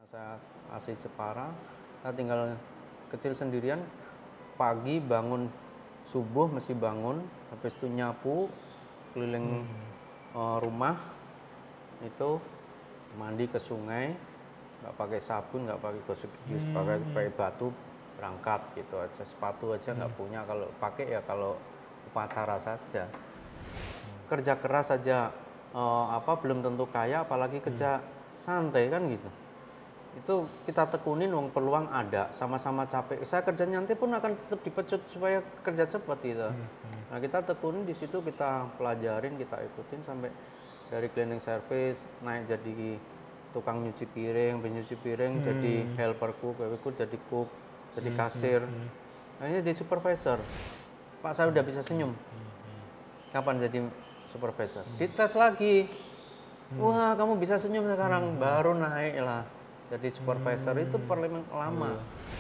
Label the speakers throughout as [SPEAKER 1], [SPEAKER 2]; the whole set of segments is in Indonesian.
[SPEAKER 1] Saya asli Jepara, saya tinggal kecil sendirian. Pagi bangun subuh mesti bangun, habis itu nyapu keliling rumah, itu mandi ke sungai, nggak pakai sabun, nggak pakai gosok gigi, pakai batu, berangkat gitu aja. Sepatu aja nggak punya, kalau pakai ya kalau upacara saja. Kerja keras saja belum tentu kaya, apalagi kerja santai kan gitu. Itu kita tekunin, wong peluang ada, sama-sama capek. Saya kerja nyantai pun akan tetap dipecut supaya kerja cepat gitu. Nah, kita tekunin di situ, kita pelajarin, kita ikutin sampai dari cleaning service naik jadi tukang nyuci piring, penyuci piring, jadi helper cook jadi cook, jadi kasir. Akhirnya jadi supervisor. Pak, saya udah bisa senyum. Kapan jadi supervisor? Dites lagi. Wah, kamu bisa senyum sekarang, baru naik lah. Jadi supervisor itu perlu lama.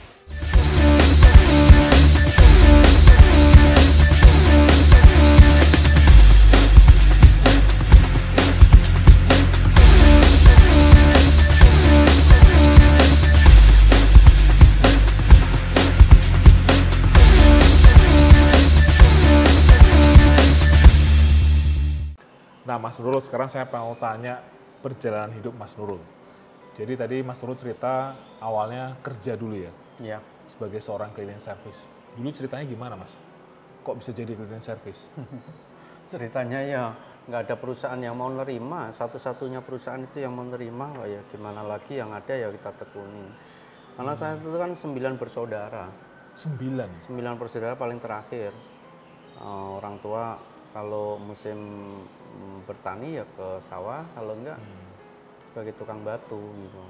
[SPEAKER 2] Nah, Mas Nurul, sekarang saya mau tanya perjalanan hidup Mas Nurul. Jadi tadi Mas Nurul cerita awalnya kerja dulu ya,
[SPEAKER 1] Ya,
[SPEAKER 2] sebagai seorang cleaning service. Dulu ceritanya gimana, Mas? Kok bisa jadi cleaning service?
[SPEAKER 1] ceritanya ya nggak ada perusahaan yang mau nerima. Satu-satunya perusahaan itu yang mau nerima, oh ya gimana lagi, yang ada ya kita tekunin. Karena saya itu kan 9 bersaudara.
[SPEAKER 2] 9.
[SPEAKER 1] 9 bersaudara paling terakhir. Orang tua kalau musim bertani ya ke sawah, kalau enggak sebagai tukang batu gitu.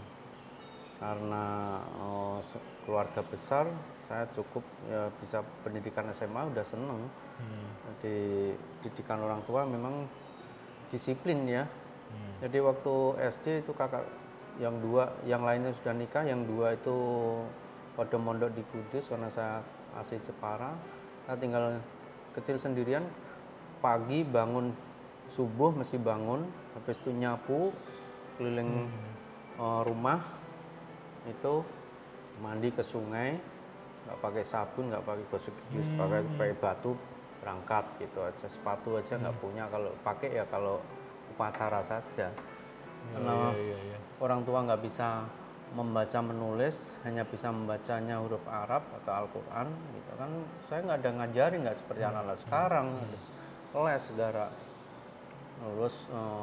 [SPEAKER 1] Karena keluarga besar, saya cukup ya bisa pendidikan SMA udah seneng. Jadi didikan orang tua memang disiplin ya. Jadi waktu SD itu kakak yang 2, yang lainnya sudah nikah, yang 2 itu pada mondok di Kudus. Karena saya asli Jepara, saya tinggal kecil sendirian. Pagi bangun subuh mesti bangun, habis itu nyapu keliling rumah, itu mandi ke sungai, nggak pakai sabun, nggak pakai gosok gigi, pakai batu, berangkat gitu aja. Sepatu aja nggak punya, kalau pakai ya kalau upacara saja. Karena orang tua nggak bisa membaca menulis, hanya bisa membacanya huruf Arab atau Al-Quran gitu kan. Saya nggak ada ngajarin, nggak seperti anak-anak sekarang, les segala. Lulus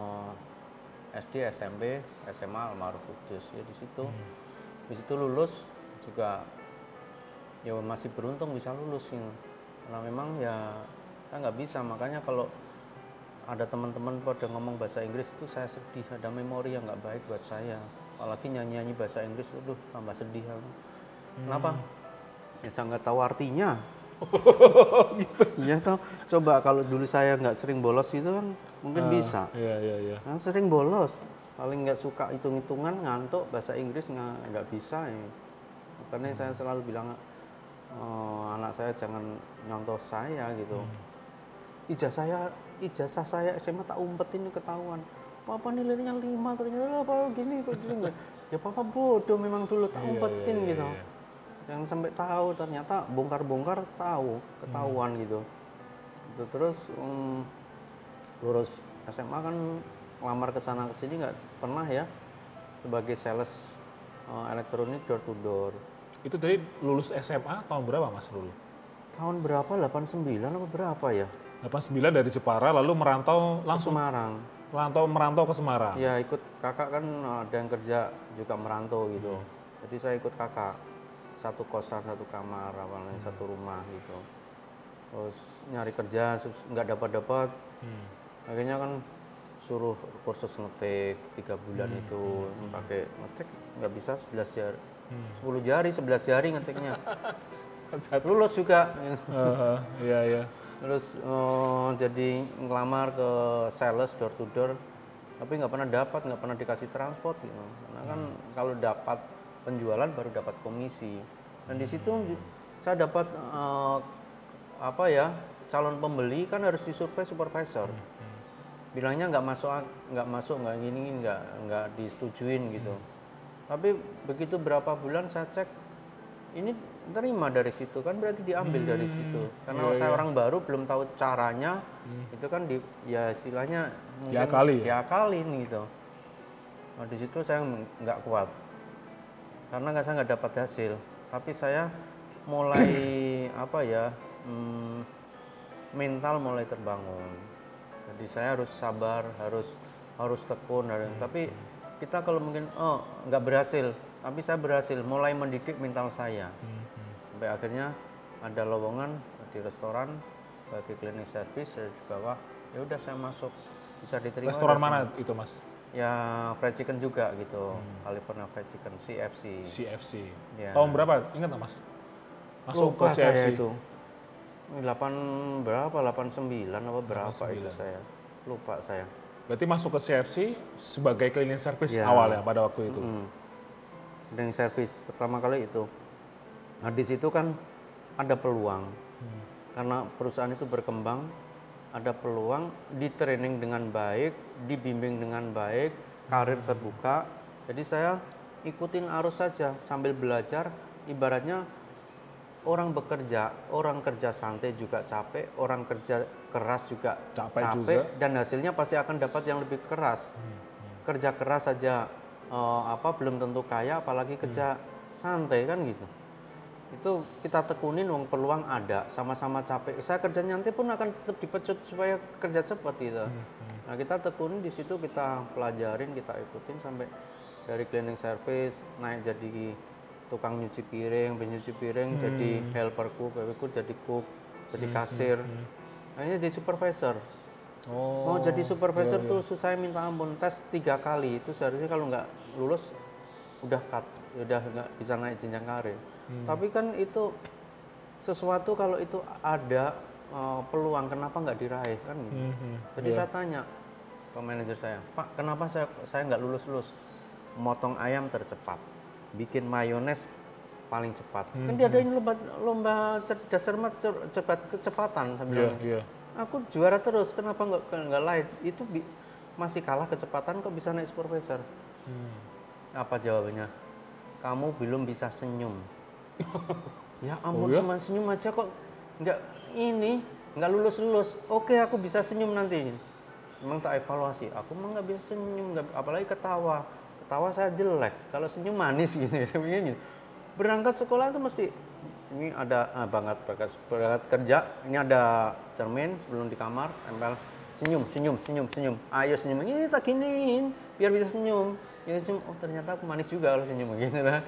[SPEAKER 1] SD, SMP, SMA Almarhum Kudus ya di situ lulus juga ya masih beruntung bisa lulus gitu. Karena memang ya saya nggak bisa, makanya kalau ada teman-teman pada ngomong bahasa Inggris itu saya sedih, ada memori yang nggak baik buat saya. Apalagi nyanyi bahasa Inggris, aduh tambah sedih aku. Kenapa? Ya saya nggak tahu artinya. Gitu. Iya toh, coba kalau dulu saya nggak sering bolos itu kan mungkin bisa.
[SPEAKER 2] Iya.
[SPEAKER 1] Nah, sering bolos, paling nggak suka hitung-hitungan, ngantuk, bahasa Inggris nggak bisa ya. Makanya saya selalu bilang anak saya jangan nyontoh saya gitu. Ijazah saya SMA tak umpetin ketahuan. Papa nilainya 5 ternyata apa gini kok gini. Ya papa bodoh memang dulu tak umpetin gitu. Yang sampai tahu ternyata bongkar-bongkar ketahuan gitu. Terus lulus SMA kan lamar ke sana ke sini nggak pernah ya sebagai sales elektronik door to door.
[SPEAKER 2] Itu dari lulus SMA tahun berapa, Mas Nurul?
[SPEAKER 1] Tahun berapa? 89 apa berapa ya?
[SPEAKER 2] 89 dari Jepara lalu merantau langsung
[SPEAKER 1] Ke Semarang.
[SPEAKER 2] merantau ke Semarang.
[SPEAKER 1] Ya ikut kakak kan, ada yang kerja juga merantau gitu. Jadi saya ikut kakak, satu kosan, satu kamar, awalnya satu rumah gitu. Terus nyari kerja nggak dapat. Akhirnya kan suruh kursus ngetik 3 bulan itu, pakai ngetik nggak bisa 11 jari, 10 jari, 11 jari ngetiknya. Lulus juga.
[SPEAKER 2] Iya.
[SPEAKER 1] Terus jadi ngelamar ke sales door to door, tapi nggak pernah dikasih transport gitu. Karena kan kalau dapat penjualan baru dapat komisi. Dan di situ saya dapat calon pembeli kan harus disurvei supervisor. Bilangnya nggak masuk, nggak disetujuin gitu. Tapi begitu berapa bulan saya cek, ini terima dari situ kan berarti diambil dari situ. Karena saya orang baru belum tahu caranya, itu kan ya istilahnya mungkin diakalin gitu. Nah, di situ saya nggak kuat, karena saya nggak dapat hasil. Tapi saya mulai apa ya, mental mulai terbangun. Jadi saya harus sabar, harus tekun. Tapi kita kalau mungkin nggak berhasil, tapi saya berhasil mulai mendidik mental saya. Sampai akhirnya ada lowongan di restoran bagi cleaning service, saya dibawa. Ya udah saya masuk, bisa diterima.
[SPEAKER 2] Restoran mana itu Mas?
[SPEAKER 1] Ya fried chicken juga gitu, California Fried Chicken, CFC.
[SPEAKER 2] CFC.
[SPEAKER 1] Ya.
[SPEAKER 2] Tahun berapa? Ingat nggak Mas? Masuk
[SPEAKER 1] Lupa
[SPEAKER 2] ke CFC
[SPEAKER 1] saya itu. 89 apa berapa
[SPEAKER 2] 89.
[SPEAKER 1] itu saya. Lupa saya.
[SPEAKER 2] Berarti masuk ke CFC sebagai cleaning service
[SPEAKER 1] Ya.
[SPEAKER 2] awal ya pada waktu itu.
[SPEAKER 1] Cleaning service pertama kali itu. Nah di situ kan ada peluang, karena perusahaan itu berkembang, ada peluang, di training dengan baik, dibimbing dengan baik, karir terbuka. Jadi saya ikutin arus saja sambil belajar. Ibaratnya orang bekerja, orang kerja santai juga capek, orang kerja keras juga capek juga. Dan hasilnya pasti akan dapat yang lebih keras. Kerja keras saja belum tentu kaya, apalagi kerja santai kan gitu. Itu kita tekunin, wong peluang ada, sama-sama capek. Saya kerja nyantai pun akan tetap dipecut supaya kerja cepat gitu. Nah kita tekunin di situ, kita pelajarin, kita ikutin sampai dari cleaning service naik jadi tukang nyuci piring, penyuci piring, jadi helper cook, jadi cook, jadi kasir, akhirnya jadi supervisor. Mau jadi supervisor tuh susah minta ampun, tes 3 kali itu seharusnya kalau nggak lulus udah cut, udah nggak bisa naik jenjang karir. Tapi kan itu sesuatu kalau itu ada peluang, kenapa nggak diraih kan? Jadi saya tanya ke manajer saya, Pak, kenapa saya nggak lulus? Motong ayam tercepat, bikin mayones paling cepat. Kan dia ada lomba cerdas cermat kecepatan. Saya bilang, aku juara terus, kenapa nggak lain? Itu masih kalah kecepatan kok bisa naik supervisor. Apa jawabannya? Kamu belum bisa senyum. Ya ampun, cuma senyum aja kok nggak lulus. Oke, aku bisa senyum nanti. Memang tak evaluasi, aku emang nggak bisa senyum, apalagi ketawa saya jelek, kalau senyum manis gitu ya. Berangkat sekolah itu mesti ini ada berangkat kerja, ini ada cermin sebelum di kamar, tempel senyum, ayo senyum, ini tak giniin biar bisa senyum. Ya senyum, oh ternyata aku manis juga kalau senyum gitu lah.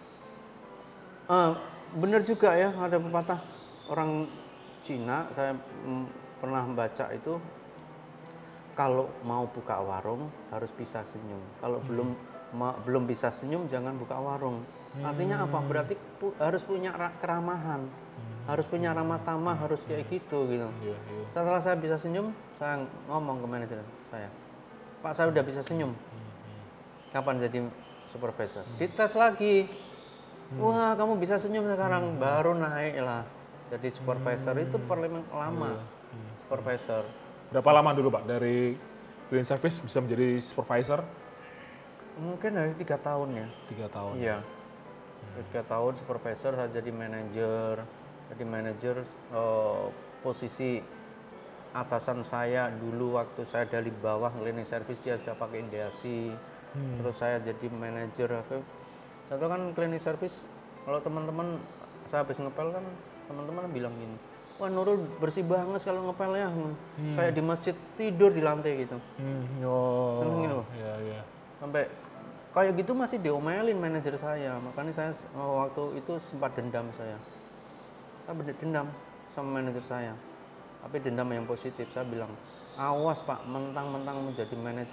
[SPEAKER 1] Bener juga ya, ada pepatah orang Cina, saya pernah baca itu, kalau mau buka warung harus bisa senyum. Kalau belum bisa senyum jangan buka warung. Artinya apa? Berarti harus punya keramahan, harus punya ramah tamah, harus kayak gitu. Setelah saya bisa senyum, saya ngomong ke manajer saya, Pak, saya udah bisa senyum. Kapan jadi supervisor? Dites lagi. Wah, kamu bisa senyum sekarang, baru naik lah. Jadi supervisor itu perlu lama. Supervisor.
[SPEAKER 2] Berapa lama dulu Pak dari cleaning service bisa menjadi supervisor?
[SPEAKER 1] Mungkin dari 3 tahun ya.
[SPEAKER 2] 3 tahun.
[SPEAKER 1] Iya. 3 tahun supervisor, saya jadi manajer. Posisi atasan saya dulu waktu saya dari bawah cleaning service, dia sudah pakai Indiasi. Terus saya jadi manajer. Satu kan cleaning service, kalau teman-teman saya habis ngepel kan teman-teman bilang gini, wah Nurul bersih banget kalau ngepel ya, kayak di masjid, tidur di lantai gitu. Seneng gitu.
[SPEAKER 2] Iya.
[SPEAKER 1] Sampai kayak gitu masih diomelin manajer saya, makanya saya waktu itu sempat dendam saya dendam sama manajer saya, tapi dendam yang positif. Saya bilang, awas Pak, mentang-mentang menjadi manajer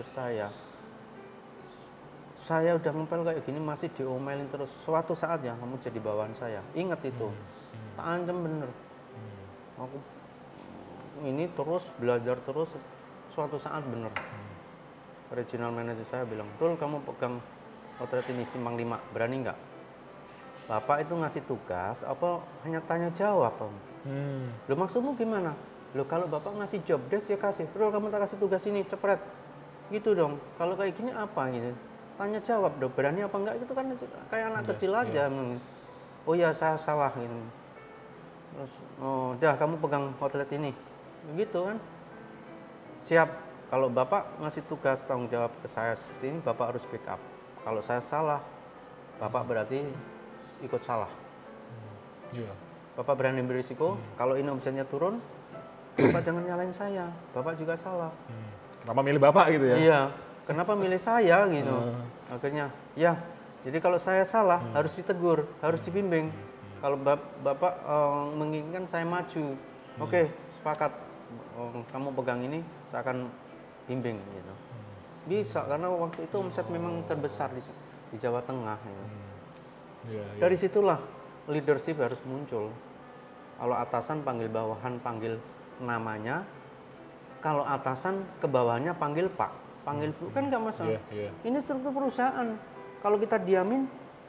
[SPEAKER 1] saya udah ngepel kayak gini masih diomelin terus, suatu saat ya kamu jadi bawahan saya, ingat itu. Tak ancam bener. Aku ini terus belajar terus, suatu saat bener. Regional manager saya bilang, Rul, kamu pegang outlet ini Simpang 5, berani nggak? Bapak itu ngasih tugas apa hanya tanya jawab? Lo maksudmu gimana? Lo kalau Bapak ngasih job desk ya kasih, Rul kamu tak kasih tugas ini, cepret. Gitu dong. Kalau kayak gini apa gitu? tanya jawab dong, berani apa enggak itu kan kayak anak
[SPEAKER 2] Iya,
[SPEAKER 1] kecil aja. Oh ya saya salah gitu. Terus oh udah kamu pegang outlet ini, begitu kan. Siap, kalau bapak ngasih tugas tanggung jawab ke saya seperti ini, bapak harus backup. Kalau saya salah, bapak berarti ikut salah.
[SPEAKER 2] Iya.
[SPEAKER 1] Bapak berani berisiko, kalau ini omsetnya turun, bapak jangan nyalain saya, bapak juga salah.
[SPEAKER 2] Kenapa milih bapak gitu ya?
[SPEAKER 1] Iya, kenapa milih saya gitu. Akhirnya, ya, jadi kalau saya salah harus ditegur, harus dibimbing. Kalau bapak menginginkan saya maju, oke, sepakat. Kamu pegang ini, saya akan bimbing gitu. Bisa, karena waktu itu omset memang terbesar di Jawa Tengah. Gitu.
[SPEAKER 2] Iya, iya.
[SPEAKER 1] Dari situlah leadership harus muncul. Kalau atasan panggil bawahan, panggil namanya. Kalau atasan ke bawahnya panggil Pak, panggil Bu, kan nggak masalah.
[SPEAKER 2] Iya, iya.
[SPEAKER 1] Ini struktur perusahaan. Kalau kita diamin,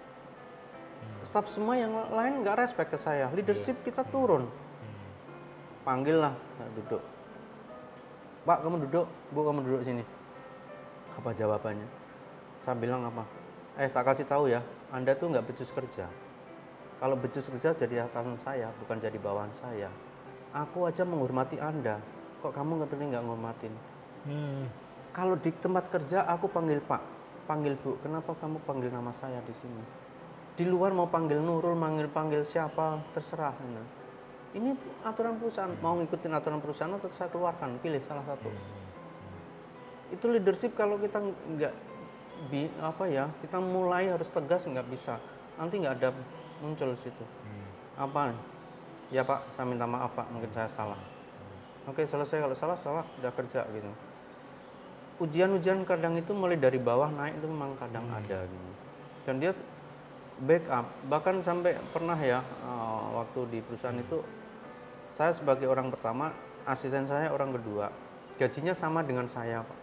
[SPEAKER 1] staf semua yang lain nggak respect ke saya. Leadership kita turun. Panggil lah, duduk. Pak, kamu duduk. Bu, kamu duduk sini. Apa jawabannya? Saya bilang apa? Tak kasih tahu ya, Anda tuh nggak becus kerja. Kalau becus kerja jadi atasan saya, bukan jadi bawahan saya. Aku aja menghormati Anda. Kok kamu nggak menghormatin? Kalau di tempat kerja aku panggil Pak, panggil Bu. Kenapa kamu panggil nama saya di sini? Di luar mau panggil Nurul, panggil siapa, terserah. Ini aturan perusahaan. Mau ngikutin aturan perusahaan atau saya keluarkan? Pilih salah satu. Itu leadership kalau kita nggak kita mulai harus tegas, nggak bisa. Nanti nggak ada muncul di situ. Apa? Ya Pak, saya minta maaf Pak, mungkin saya salah. Oke, selesai. Kalau salah udah kerja gitu. Ujian-ujian kadang itu mulai dari bawah naik itu memang kadang ada gitu. Dan dia backup, bahkan sampai pernah ya waktu di perusahaan itu saya sebagai orang pertama, asisten saya orang kedua, gajinya sama dengan saya Pak.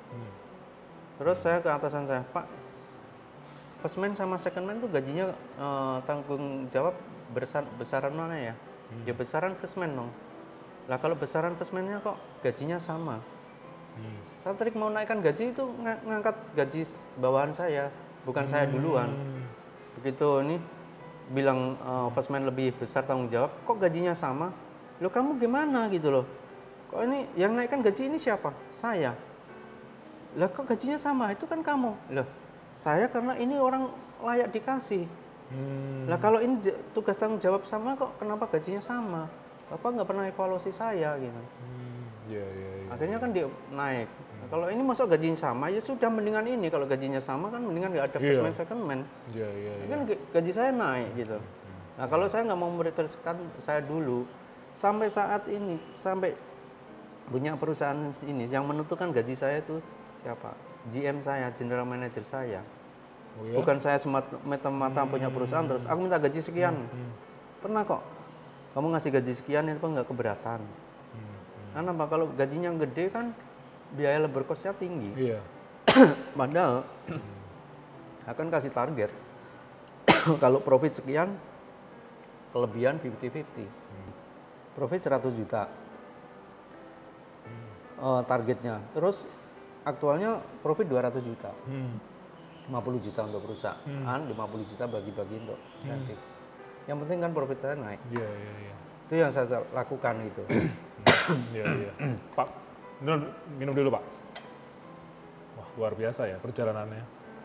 [SPEAKER 1] Terus saya ke atasan saya, Pak, first man sama second man itu gajinya tanggung jawab besaran mana ya? Ya besaran first man dong. Lah kalau besaran first man-nya kok gajinya sama? Saya trik mau naikkan gaji itu ngangkat gaji bawahan saya, bukan saya duluan. Begitu ini bilang first man lebih besar tanggung jawab, kok gajinya sama? Loh kamu gimana gitu loh? Kok ini yang naikkan gaji ini siapa? Saya. Lah kok gajinya sama? Itu kan kamu. Loh saya karena ini orang layak dikasih. Lah kalau ini tugas tanggung jawab sama kok kenapa gajinya sama? Bapak nggak pernah evaluasi saya gitu. Akhirnya kan dia naik. Nah, kalau ini masuk gajinya sama ya sudah mendingan ini. Kalau gajinya sama kan mendingan nggak ada first man second man. Kan gaji saya naik gitu. Nah kalau saya nggak mau memprioritaskan saya dulu, sampai saat ini sampai punya perusahaan ini yang menentukan gaji saya itu siapa? GM saya, general manager saya. Bukan saya semata-mata punya perusahaan terus aku minta gaji sekian. Pernah kok. Kamu ngasih gaji sekian itu nggak keberatan. Karena apa? Kalau gajinya gede kan biaya labor cost-nya tinggi. Padahal akan kasih target. Kalau profit sekian, kelebihan 50-50. Profit 100 juta. Targetnya. Terus aktualnya profit 200 juta. 50 juta untuk perusahaan, 50 juta bagi-bagi untuk kreatif. Yang penting kan profit saya naik. Itu yang saya lakukan gitu.
[SPEAKER 2] Pak, minum dulu Pak. Wah luar biasa ya perjalanannya.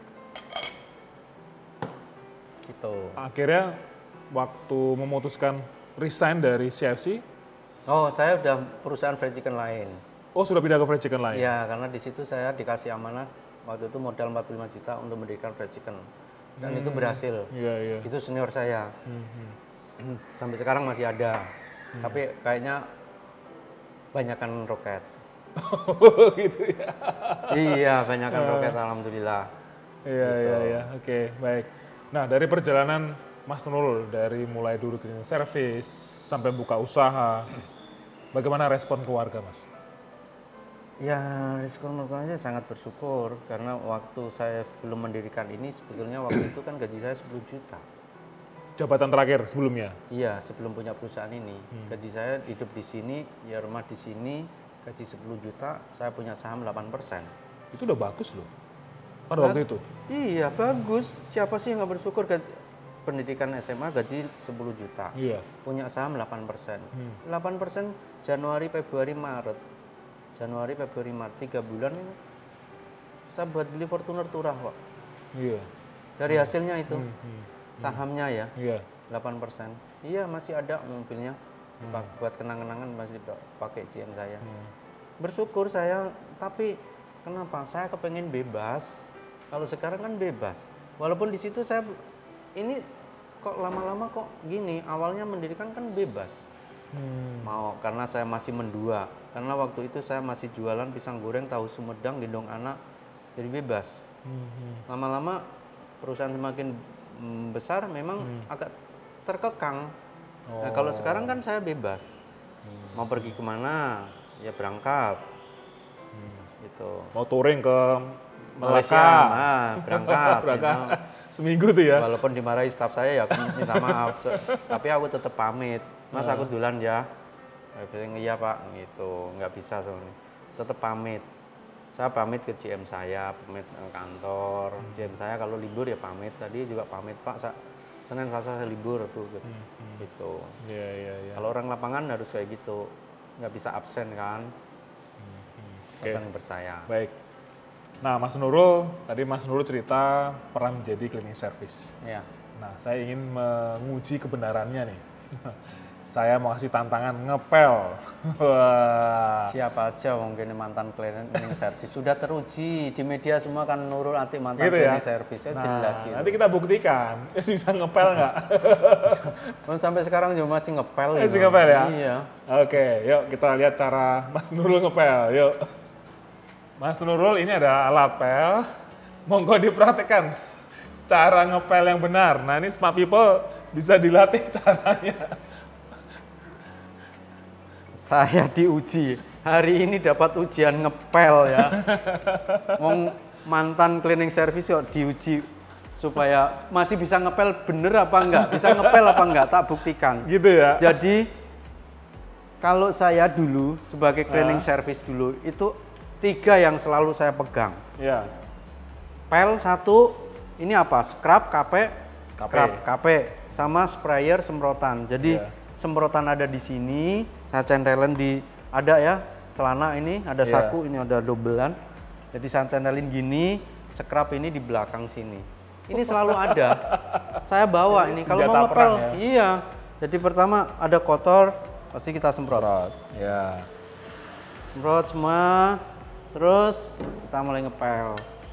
[SPEAKER 1] Gitu.
[SPEAKER 2] Akhirnya waktu memutuskan resign dari CFC.
[SPEAKER 1] Oh saya udah perusahaan fried chicken lain.
[SPEAKER 2] Oh sudah pindah ke fried chicken lain?
[SPEAKER 1] Iya karena di situ saya dikasih amanah waktu itu modal 45 juta untuk mendirikan fried chicken. Dan itu berhasil. Itu senior saya. Sampai sekarang masih ada. Tapi kayaknya banyakan roket.
[SPEAKER 2] Gitu ya.
[SPEAKER 1] Iya, banyakan roket alhamdulillah.
[SPEAKER 2] Iya. Oke, baik. Nah, dari perjalanan Mas Nurul dari mulai dulu cleaning service sampai buka usaha, bagaimana respon keluarga, Mas?
[SPEAKER 1] Ya, respon keluarga saya sangat bersyukur karena waktu saya belum mendirikan ini sebetulnya waktu itu kan gaji saya 10 juta.
[SPEAKER 2] Jabatan terakhir sebelumnya?
[SPEAKER 1] Iya, sebelum punya perusahaan ini. Gaji saya hidup di sini, ya rumah di sini, gaji 10 juta, saya punya saham 8%.
[SPEAKER 2] Itu udah bagus loh. pada waktu itu?
[SPEAKER 1] Iya, bagus. Siapa sih yang nggak bersyukur pendidikan SMA gaji 10 juta?
[SPEAKER 2] Iya.
[SPEAKER 1] Punya saham 8%. 8% Januari, Februari, Maret. Januari, Februari, Maret, 3 bulan ini saya buat beli Fortuner turah kok.
[SPEAKER 2] Iya.
[SPEAKER 1] Dari hasilnya itu, sahamnya ya,
[SPEAKER 2] Iya.
[SPEAKER 1] 8%. Iya, masih ada mobilnya. Buat kenang-kenangan masih pakai GM saya. Bersyukur saya, tapi kenapa? Saya kepengen bebas. Kalau sekarang kan bebas. Walaupun di situ saya ini kok lama-lama kok gini. Awalnya mendirikan kan bebas. Mau karena saya masih mendua. Karena waktu itu saya masih jualan pisang goreng, tahu Sumedang, gendong anak, jadi bebas. Lama-lama perusahaan semakin besar, memang agak terkekang. Nah, kalau sekarang kan saya bebas. Mau pergi kemana, ya berangkat. Gitu.
[SPEAKER 2] Mau touring ke
[SPEAKER 1] Malaysia,
[SPEAKER 2] Malaka.
[SPEAKER 1] berangkat.
[SPEAKER 2] Berangkat.
[SPEAKER 1] Gitu.
[SPEAKER 2] Seminggu tuh ya?
[SPEAKER 1] Walaupun dimarahi staf saya ya aku minta maaf. Tapi aku tetap pamit. Mas aku duluan ya. Iya Pak, gitu. Nggak bisa soalnya. Tetap pamit. Saya pamit ke GM saya, pamit ke kantor. GM saya kalau libur ya pamit. Tadi juga pamit Pak. Senin Selasa saya libur tuh gitu.
[SPEAKER 2] Iya.
[SPEAKER 1] Kalau orang lapangan harus kayak gitu, nggak bisa absen kan.
[SPEAKER 2] Oke.
[SPEAKER 1] Saling percaya.
[SPEAKER 2] Baik. Nah, Mas Nurul, tadi Mas Nurul cerita pernah menjadi cleaning service.
[SPEAKER 1] Ya.
[SPEAKER 2] Nah, saya ingin menguji kebenarannya nih. Saya mau kasih tantangan ngepel. Wah.
[SPEAKER 1] Siapa aja mungkin mantan cleaning service sudah teruji di media semua kan Nurul Atik mantan
[SPEAKER 2] Gitu ya?
[SPEAKER 1] cleaning service
[SPEAKER 2] Nah,
[SPEAKER 1] jelas gitu.
[SPEAKER 2] nanti kita buktikan. Bisa ngepel nggak?
[SPEAKER 1] Sampai sekarang juga masih ngepel.
[SPEAKER 2] Masih ngepel ya?
[SPEAKER 1] Iya.
[SPEAKER 2] Oke, yuk kita lihat cara Mas Nurul ngepel. Yuk. Mas Nurul, ini ada alat pel. Monggo dipraktekkan cara ngepel yang benar. Nah, ini Smart People bisa dilatih caranya.
[SPEAKER 1] Saya diuji. Hari ini dapat ujian ngepel ya. Wong mantan cleaning service kok diuji supaya masih bisa ngepel bener apa enggak, bisa ngepel apa enggak, tak buktikan.
[SPEAKER 2] Gitu ya?
[SPEAKER 1] Jadi kalau saya dulu sebagai cleaning service dulu itu 3 yang selalu saya pegang.
[SPEAKER 2] Iya.
[SPEAKER 1] Pel 1, ini apa? Scrub, KP, sama sprayer semprotan. Jadi semprotan ada di sini, saya centelin di ada ya celana ini, ada saku, ini ada dobelan. Jadi saya centelin gini, scrub ini di belakang sini. Ini selalu ada. Saya bawa ini kalau mau ngepel.
[SPEAKER 2] Ya?
[SPEAKER 1] Iya. Jadi pertama ada kotor, pasti kita semprot.
[SPEAKER 2] Ya.
[SPEAKER 1] Semprot semua, terus kita mulai ngepel.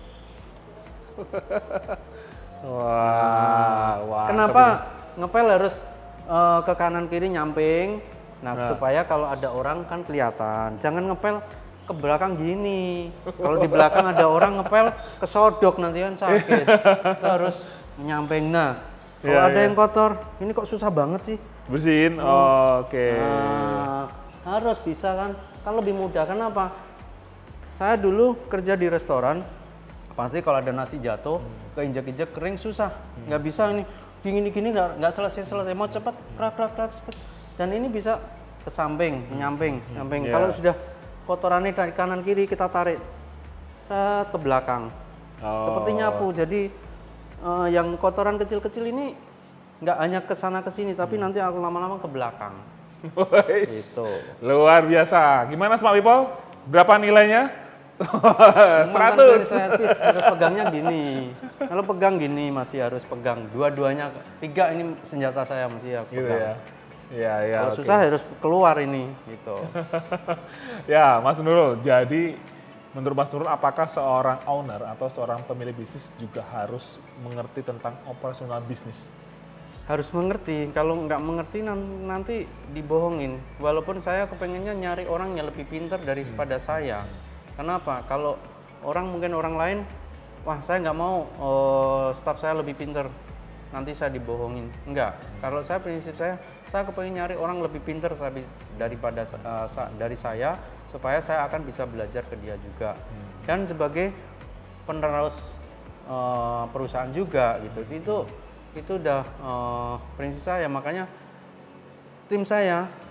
[SPEAKER 2] Wah.
[SPEAKER 1] Kenapa ngepel harus ke kanan kiri nyamping? Nah, supaya kalau ada orang kan kelihatan. Jangan ngepel ke belakang gini. Kalau di belakang ada orang ngepel kesodok nanti kan sakit. Kita harus menyamping. Nah, kalau ada yang kotor, ini kok susah banget sih.
[SPEAKER 2] Bersihin. Oke.
[SPEAKER 1] Nah, harus bisa kan? Kan lebih mudah. Kenapa? Saya dulu kerja di restoran. Pasti kalau ada nasi jatuh, keinjak-injak kering susah. Nggak bisa ini gini-gini nggak selesai. Mau cepat, krak. Dan ini bisa ke samping, menyamping. Kalau sudah kotorannya dari kanan kiri kita tarik ke belakang. Seperti nyapu. Jadi yang kotoran kecil-kecil ini nggak hanya ke sana ke sini, tapi nanti aku lama-lama ke belakang. Gitu.
[SPEAKER 2] Luar biasa. Gimana Smart People? Berapa nilainya? 100.
[SPEAKER 1] Servis harus pegangnya gini. Kalau pegang gini masih harus pegang. Dua-duanya 3 ini senjata saya masih pegang.
[SPEAKER 2] Gitu ya. Iya.
[SPEAKER 1] Kalau susah harus keluar ini gitu.
[SPEAKER 2] Ya, Mas Nurul. Jadi menurut Mas Nurul, apakah seorang owner atau seorang pemilik bisnis juga harus mengerti tentang operasional bisnis?
[SPEAKER 1] Harus mengerti. Kalau nggak mengerti nanti dibohongin. Walaupun saya kepengennya nyari orang yang lebih pintar daripada saya. Kenapa? Kalau mungkin orang lain, wah saya nggak mau staf saya lebih pintar, nanti saya dibohongin. Enggak. Kalau saya prinsip saya kepengen nyari orang lebih pintar daripada dari saya, supaya saya akan bisa belajar ke dia juga. Dan sebagai penerus perusahaan juga gitu. Itu udah prinsip saya. Makanya tim saya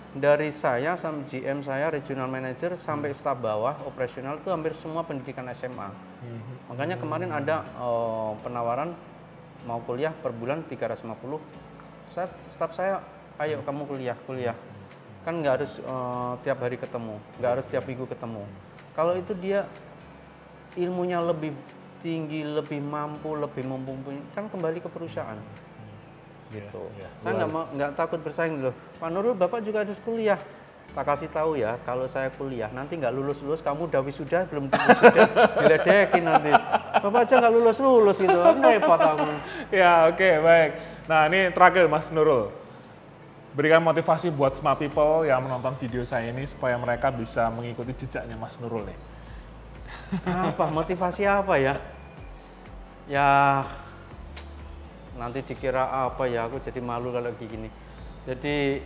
[SPEAKER 1] dari saya sampai GM saya, regional manager sampai staf bawah operasional itu hampir semua pendidikan SMA. Makanya kemarin ada penawaran mau kuliah per bulan 350. Staf saya, ayo kamu kuliah. Kan nggak harus tiap hari ketemu, nggak harus tiap minggu ketemu. Kalau itu dia ilmunya lebih tinggi, lebih mampu, lebih mumpuni, kan kembali ke perusahaan. Gitu. Saya nggak takut bersaing loh. Pak Nurul, Bapak juga harus kuliah. Tak kasih tahu ya, kalau saya kuliah nanti nggak lulus, kamu udah wisuda belum wisuda, diledekin nanti. Bapak aja nggak lulus gitu, repot kamu.
[SPEAKER 2] Ya oke, baik. Nah ini terakhir Mas Nurul, berikan motivasi buat smart people yang menonton video saya ini supaya mereka bisa mengikuti jejaknya Mas Nurul nih.
[SPEAKER 1] Apa motivasi apa ya? Ya nanti dikira apa ya, aku jadi malu kalau gini. Jadi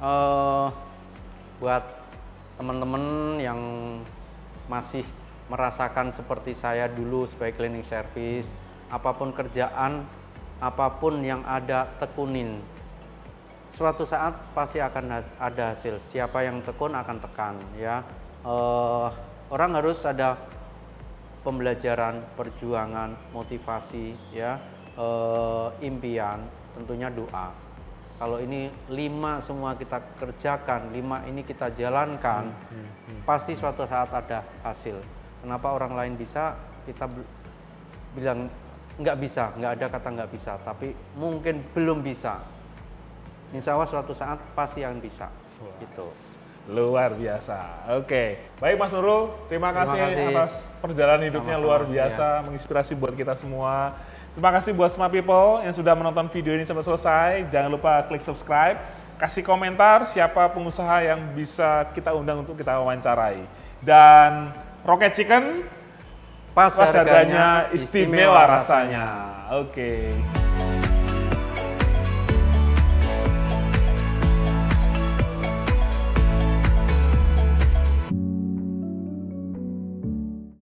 [SPEAKER 1] buat teman-teman yang masih merasakan seperti saya dulu sebagai cleaning service, apapun kerjaan, apapun yang ada tekunin. Suatu saat pasti akan ada hasil. Siapa yang tekun akan tekan ya. Orang harus ada pembelajaran, perjuangan, motivasi ya. Impian, tentunya doa. Kalau ini 5 semua kita kerjakan, 5 ini kita jalankan, pasti suatu saat ada hasil. Kenapa orang lain bisa, kita bilang nggak bisa, nggak ada kata nggak bisa, tapi mungkin belum bisa. Insya Allah suatu saat pasti yang bisa. Gitu.
[SPEAKER 2] Luar biasa. Oke, baik Mas Nurul, terima kasih atas perjalanan hidupnya luar biasa, menginspirasi buat kita semua. Terima kasih buat Smart People yang sudah menonton video ini sampai selesai. Jangan lupa klik subscribe, kasih komentar siapa pengusaha yang bisa kita undang untuk kita wawancarai. Dan Rocket Chicken, pas harganya istimewa rasanya. Oke.